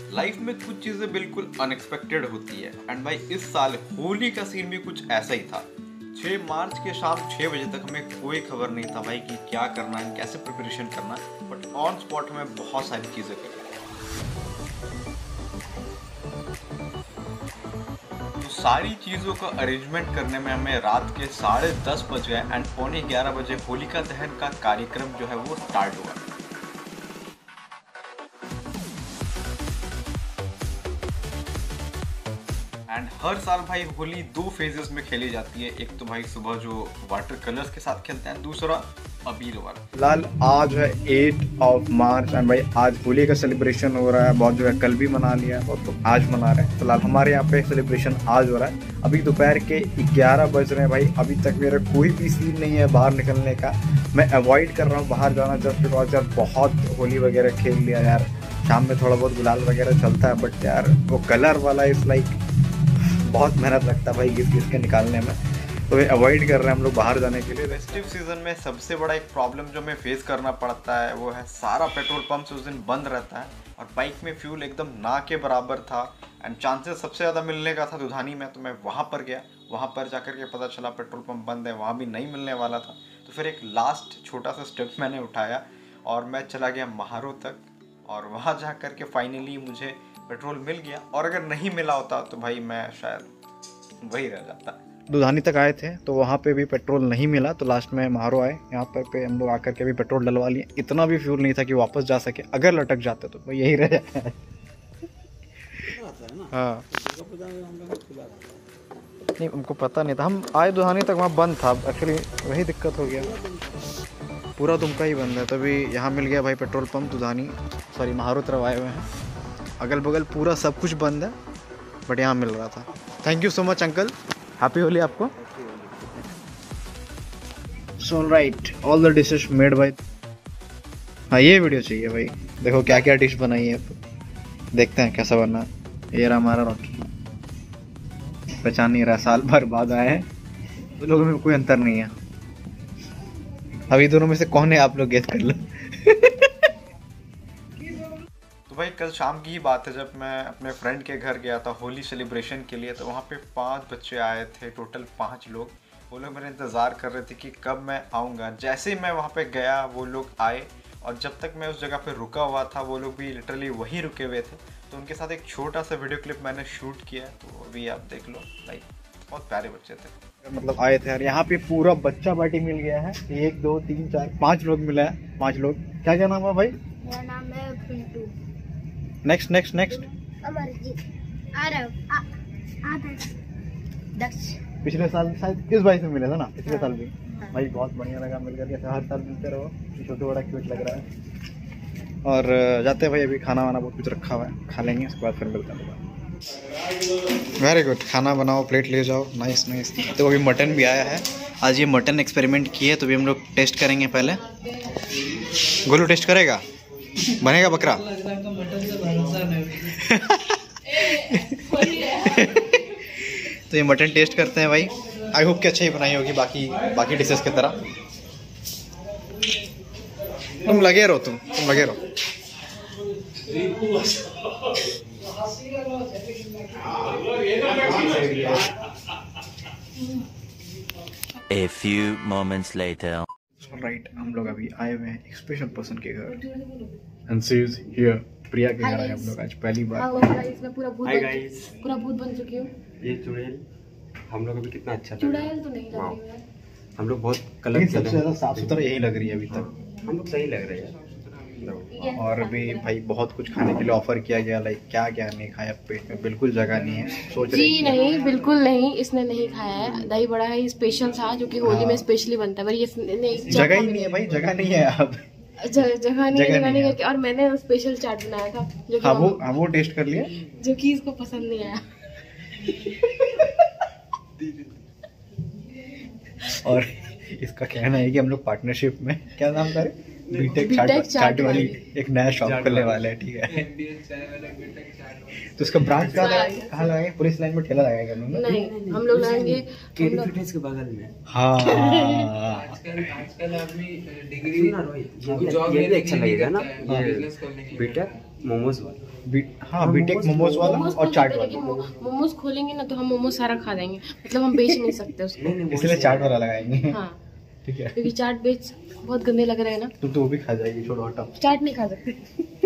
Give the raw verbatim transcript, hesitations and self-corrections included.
Life में कुछ चीज़ें बिल्कुल अनएक्सपेक्टेड होती है एंड भाई इस साल होली का सीन भी कुछ ऐसा ही था। छह मार्च के शाम छह बजे तक हमें कोई खबर नहीं था भाई कि क्या करना है, कैसे प्रिपरेशन करना है, बट ऑन स्पॉट हमें बहुत सारी चीज़ें करनी। तो सारी चीज़ों का अरेंजमेंट करने में हमें रात के साढ़े दस बज गए एंड पौने ग्यारह बजे होलिका दहन का कार्यक्रम जो है वो स्टार्ट हुआ। एंड हर साल भाई होली दो फेजेस में खेली जाती है। एक तो भाई सुबह जो वाटर कलर्स के साथ खेलते हैं, दूसरा अबीर वाला। फिलहाल आज है एट ऑफ मार्च एंड भाई आज होली का सेलिब्रेशन हो रहा है। बहुत जो है कल भी मना लिया और तो आज मना रहे हैं। फिलहाल हमारे यहाँ पे सेलिब्रेशन आज हो रहा है। अभी दोपहर के ग्यारह बज रहे हैं भाई। अभी तक मेरा कोई भी सीन नहीं है बाहर निकलने का। मैं अवॉइड कर रहा हूँ बाहर जाना जस्ट बिकॉज यार बहुत होली वगैरह खेल लिया यार। शाम में थोड़ा बहुत गुलाल वगैरह चलता है बट यार वो कलर वाला इस लाइक बहुत मेहनत लगता है भाई घिस घिस के निकालने में, तो ये अवॉइड कर रहे हैं हम लोग बाहर जाने के लिए। फेस्टिव सीजन में सबसे बड़ा एक प्रॉब्लम जो हमें फेस करना पड़ता है वो है सारा पेट्रोल पंप्स उस दिन बंद रहता है और बाइक में फ्यूल एकदम ना के बराबर था एंड चांसेस सबसे ज़्यादा मिलने का था दुधानी में। तो मैं वहाँ पर गया, वहाँ पर जाकर के पता चला पेट्रोल पंप बंद है, वहाँ भी नहीं मिलने वाला था। तो फिर एक लास्ट छोटा सा स्टेप मैंने उठाया और मैं चला गया महारो तक और वहाँ जा कर के फाइनली मुझे पेट्रोल मिल गया। और अगर नहीं मिला होता तो भाई मैं शायद वही रह जाता। दुधानी तक आए थे तो वहाँ पे भी पेट्रोल नहीं मिला तो लास्ट में महारो आए। यहाँ पर पे हम लोग आकर के भी पेट्रोल डलवा लिए। इतना भी फ्यूल नहीं था कि वापस जा सके। अगर लटक जाते तो वो यही रह जाता है। हाँ नहीं हमको पता नहीं था। हम आए दुधानी तक वहाँ बंद था एक्चुअली, वही दिक्कत हो गया। पूरा दुमका ही बंद है। तभी यहाँ मिल गया भाई पेट्रोल पंप दुधानी सॉरी महारो तरफ आए हुए हैं। अगल बगल पूरा सब कुछ बंद है बट यहाँ मिल रहा था। Thank you so much uncle, happy Holi आपको। So right all the dishes made by. हाँ ये वीडियो चाहिए भाई। देखो क्या क्या डिश बनाई है, देखते हैं कैसा बना। ये रहा हमारा रॉकी, पहचान नहीं रहा, साल भर बाद आए हैं। तो लोगों में कोई अंतर नहीं है। अभी दोनों में से कौन है आप लोग गेस कर लो। भाई कल शाम की ही बात है जब मैं अपने फ्रेंड के घर गया था होली सेलिब्रेशन के लिए। तो वहाँ पे पांच बच्चे आए थे, टोटल पांच लोग। वो लोग मेरे इंतज़ार कर रहे थे कि कब मैं आऊँगा। जैसे ही मैं वहाँ पे गया वो लोग आए और जब तक मैं उस जगह पे रुका हुआ था वो लोग भी लिटरली वहीं रुके हुए थे। तो उनके साथ एक छोटा सा वीडियो क्लिप मैंने शूट किया, तो अभी आप देख लो। लाइक बहुत प्यारे बच्चे थे, मतलब आए थे यार। यहाँ पे पूरा बच्चा पार्टी मिल गया है। एक दो तीन चार पाँच लोग मिला है। पाँच लोग। क्या क्या नाम है भाई? मेरा नाम है Pintu. Next next next Amarjeet, Aarav, Adarsh, Daksh. पिछले साल शायद इस भाई से मिले थे ना, पिछले साल भी। भाई बहुत बढ़िया लगा मिलकर के। हर साल मिलते रहो, छोटे बड़ा क्यूट लग रहा है। और जाते हैं भाई, अभी खाना वाना बहुत कुछ रखा हुआ है, खा लेंगे उसके बाद फिर मिलते हैं। वेरी गुड, खाना बनाओ, प्लेट ले जाओ। Nice nice. तो अभी मटन भी आया है। आज ये मटन एक्सपेरिमेंट किए तो भी हम लोग टेस्ट करेंगे। पहले गोलू टेस्ट करेगा, बनेगा बकरा। तो ये मटन टेस्ट करते हैं भाई। आई होप कि अच्छा ही बनाई होगी बाकी बाकी डिशेस की तरह। तुम लगे रहो, तुम तुम लगे रहो। A few moments later. Right right, हम लोग अभी आए हुए हैं एक स्पेशल पर्सन के घर and she is here. Priya के घर आए हम लोग आज पहली बार। हेलो गाइस, मैं पूरा भूत हाय गाइस, पूरा भूत बन चुकी हूँ। ये चुड़ैल हम लोग अभी कितना अच्छा लग रहा है। चुड़ैल तो नहीं लग रही है। हम लोग बहुत कलर लेकिन सबसे ज्यादा साफ सुथरा यही लग रही है अभी तक। हम लोग सही लग रहे हैं। और अभी भाई बहुत कुछ खाने के लिए ऑफर किया गया। लाइक क्या क्या नहीं खाया, पेट में बिल्कुल जगह नहीं है। सोच रहे जी नहीं, बिल्कुल नहीं, इसने नहीं खाया है। दही बड़ा है स्पेशल था जो कि होली में स्पेशली बनता है, पर ये नहीं, जगह ही नहीं है भाई, जगह नहीं है अब। जगह नहीं है लगाने करके। और मैंने स्पेशल चाट बनाया था जो हाँ वो हाँ वो टेस्ट कर लिया, जो कि इसको पसंद नहीं आया। और इसका कहना है कि हम लोग पार्टनरशिप में, क्या नाम था, बीटेक बीटेक चाट चाट चाट वाली वाली। एक नया शॉप खुलने वाला है, ठीक है। तो उसका ब्रांच कहाँ लगाएंगे, कहाँ लगाएंगे? पुलिस लाइन में ठेला लगाएंगे हम लोग ना? नहीं, हम लोग लाएंगे केडी फिटनेस के बगल में। हाँ आजकल आदमी डिग्री सुना रोहित, ये भी ये भी अच्छा लगेगा ना, ये बीटेक मोमोज वाला। बी, हाँ बीटेक मोमोज वाला मोमोज और खोल चाट सकते हैं, वाला, लेकिन मो- मोमोज खोलेंगे ना तो हम मोमोज सारा खा देंगे, मतलब हम बेच नहीं सकते उसको। इसलिए चाट वाला लगाएंगे। हाँ, ठीक है, क्योंकि चाट बेच बहुत गंदे लग रहे हैं ना, तो तो वो भी खा जाएगी, छोड़ो हटाओ। चाट नहीं खा सकते।